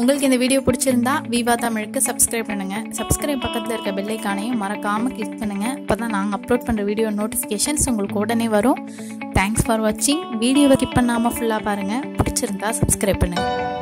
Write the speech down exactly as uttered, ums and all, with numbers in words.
உங்களுக்கு இந்த வீடியோ பிடிச்சிருந்தா விவா தமிழுக்கு சப்ஸ்கிரைப் பண்ணுங்கள். சப்ஸ்கிரைப் பக்கத்தில் இருக்க பெல் ஐகானையும் மறக்காமல் கிளிக் பண்ணுங்கள். அப்போ தான் நாங்கள் அப்லோட் பண்ணுற வீடியோ நோட்டிஃபிகேஷன்ஸ் உங்களுக்கு உடனே வரும். தேங்க்ஸ் ஃபார் வாட்சிங். வீடியோவை ஸ்கிப் பண்ணாமல் ஃபுல்லாக பாருங்கள். பிடிச்சிருந்தா சப்ஸ்கிரைப் பண்ணுங்கள்.